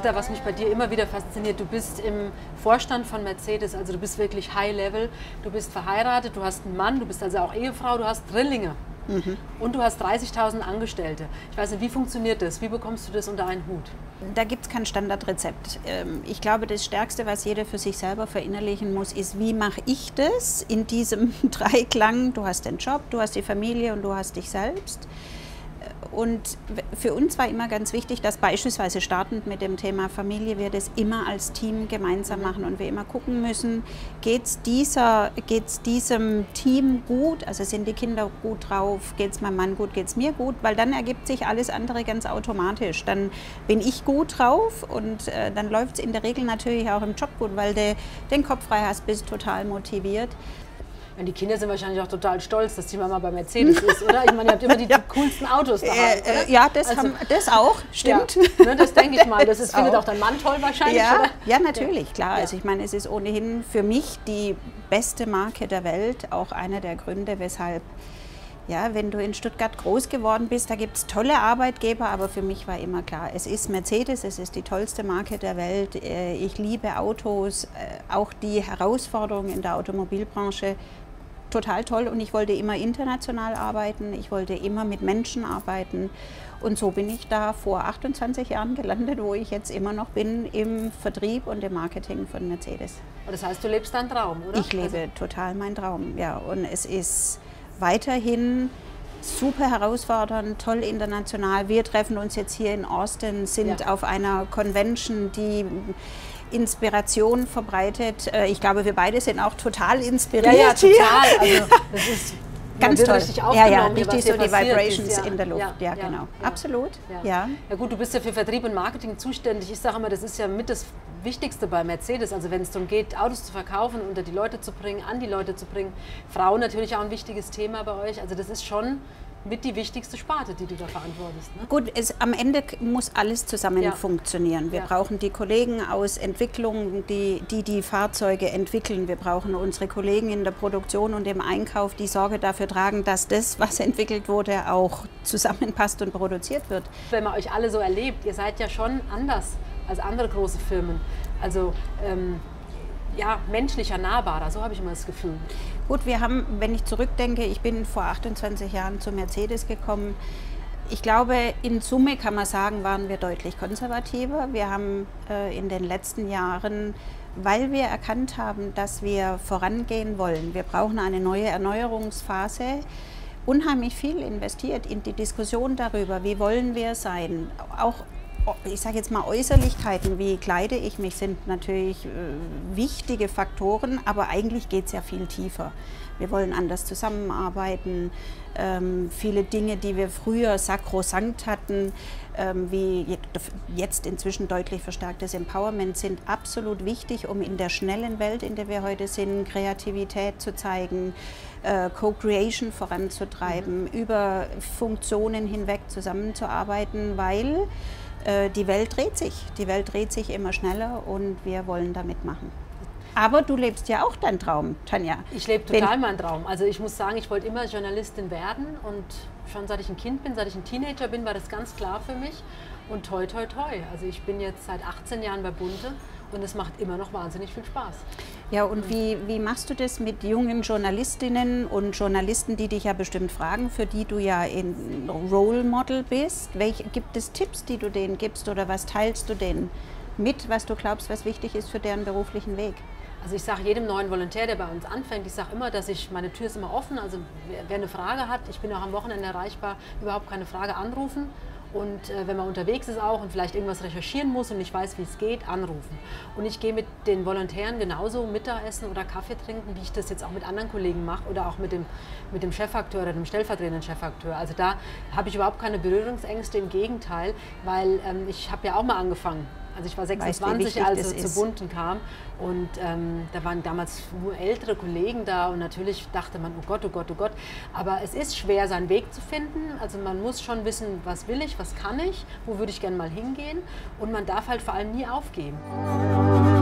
Britta, was mich bei dir immer wieder fasziniert, du bist im Vorstand von Mercedes, also du bist wirklich High Level, du bist verheiratet, du hast einen Mann, du bist also auch Ehefrau, du hast Drillinge. Und du hast 30.000 Angestellte. Ich weiß nicht, wie funktioniert das? Wie bekommst du das unter einen Hut? Da gibt es kein Standardrezept. Ich glaube, das Stärkste, was jeder für sich selber verinnerlichen muss, ist, wie mache ich das in diesem Dreiklang? Du hast den Job, du hast die Familie und du hast dich selbst. Und für uns war immer ganz wichtig, dass beispielsweise startend mit dem Thema Familie wir das immer als Team gemeinsam machen und wir immer gucken müssen, geht's diesem Team gut, also sind die Kinder gut drauf, geht es meinem Mann gut, geht es mir gut, weil dann ergibt sich alles andere ganz automatisch. Dann bin ich gut drauf und dann läuft es in der Regel natürlich auch im Job gut, weil du den Kopf frei hast, bist total motiviert. Und die Kinder sind wahrscheinlich auch total stolz, dass die Mama bei Mercedes ist, oder? Ich meine, ihr habt immer die coolsten Autos daheim, oder? Ja, das auch, stimmt. Ja, ne, das denke ich mal. Das findet auch dein Mann toll wahrscheinlich, ja, oder? Ja, natürlich, klar. Ja. Also ich meine, es ist ohnehin für mich die beste Marke der Welt, auch einer der Gründe, weshalb, ja, wenn du in Stuttgart groß geworden bist, da gibt es tolle Arbeitgeber, aber für mich war immer klar, es ist Mercedes, es ist die tollste Marke der Welt. Ich liebe Autos, auch die Herausforderungen in der Automobilbranche. Total toll und ich wollte immer international arbeiten, ich wollte immer mit Menschen arbeiten und so bin ich da vor 28 Jahren gelandet, wo ich jetzt immer noch bin im Vertrieb und im Marketing von Mercedes. Das heißt, du lebst deinen Traum, oder? Ich lebe total meinen Traum, ja, und es ist weiterhin super herausfordernd, toll international. Wir treffen uns jetzt hier in Austin, sind auf einer Convention, die Inspiration verbreitet. Ich glaube, wir beide sind auch total inspiriert. Ja, total. Also, das ist ganz toll. Richtig richtig so die Vibrations in der Luft. Ja, genau. Absolut. Ja, gut, du bist ja für Vertrieb und Marketing zuständig. Ich sage immer, das ist ja mit das Wichtigste bei Mercedes. Also wenn es darum geht, Autos zu verkaufen, unter die Leute zu bringen, an die Leute zu bringen. Frauen natürlich auch ein wichtiges Thema bei euch. Also das ist schon mit die wichtigste Sparte, die du da verantwortest. Ne? Gut, am Ende muss alles zusammen funktionieren. Wir brauchen die Kollegen aus Entwicklung, die Fahrzeuge entwickeln. Wir brauchen unsere Kollegen in der Produktion und im Einkauf, die Sorge dafür tragen, dass das, was entwickelt wurde, auch zusammenpasst und produziert wird. Wenn man euch alle so erlebt, ihr seid ja schon anders als andere große Firmen. Also ja, menschlicher, nahbarer, so habe ich immer das Gefühl. Gut, wir haben, wenn ich zurückdenke, ich bin vor 28 Jahren zu Mercedes gekommen. Ich glaube, in Summe kann man sagen, waren wir deutlich konservativer. Wir haben in den letzten Jahren, weil wir erkannt haben, dass wir vorangehen wollen, wir brauchen eine neue Erneuerungsphase, unheimlich viel investiert in die Diskussion darüber, wie wollen wir sein. Auch ich sage jetzt mal Äußerlichkeiten, wie kleide ich mich, sind natürlich wichtige Faktoren, aber eigentlich geht es ja viel tiefer. Wir wollen anders zusammenarbeiten. Viele Dinge, die wir früher sakrosankt hatten, wie jetzt inzwischen deutlich verstärktes Empowerment, sind absolut wichtig, um in der schnellen Welt, in der wir heute sind, Kreativität zu zeigen, Co-Creation voranzutreiben, über Funktionen hinweg zusammenzuarbeiten, weil die Welt dreht sich immer schneller und wir wollen da mitmachen. Aber du lebst ja auch deinen Traum, Tanja. Ich lebe total meinen Traum. Also ich muss sagen, ich wollte immer Journalistin werden und schon seit ich ein Kind bin, seit ich ein Teenager bin, war das ganz klar für mich. Und toi, toi, toi. Also ich bin jetzt seit 18 Jahren bei Bunte und es macht immer noch wahnsinnig viel Spaß. Ja, und wie machst du das mit jungen Journalistinnen und Journalisten, die dich ja bestimmt fragen, für die du ja ein Role Model bist? Gibt es Tipps, die du denen gibst oder was teilst du denen mit, was du glaubst, was wichtig ist für deren beruflichen Weg? Also ich sage jedem neuen Volontär, der bei uns anfängt, ich sage immer, dass meine Tür ist immer offen. Also wer eine Frage hat, ich bin auch am Wochenende erreichbar, überhaupt keine Frage, anrufen. Und wenn man unterwegs ist auch und vielleicht irgendwas recherchieren muss und nicht weiß, wie es geht, anrufen. Und ich gehe mit den Volontären genauso Mittagessen oder Kaffee trinken, wie ich das jetzt auch mit anderen Kollegen mache oder auch mit dem Chefakteur oder dem stellvertretenden Chefakteur. Also da habe ich überhaupt keine Berührungsängste, im Gegenteil, weil ich habe ja auch mal angefangen. Also ich war 26, als es zu Bunten kam und da waren damals nur ältere Kollegen da und natürlich dachte man, oh Gott, oh Gott, oh Gott. Aber es ist schwer, seinen Weg zu finden. Also man muss schon wissen, was will ich, was kann ich, wo würde ich gerne mal hingehen und man darf halt vor allem nie aufgeben.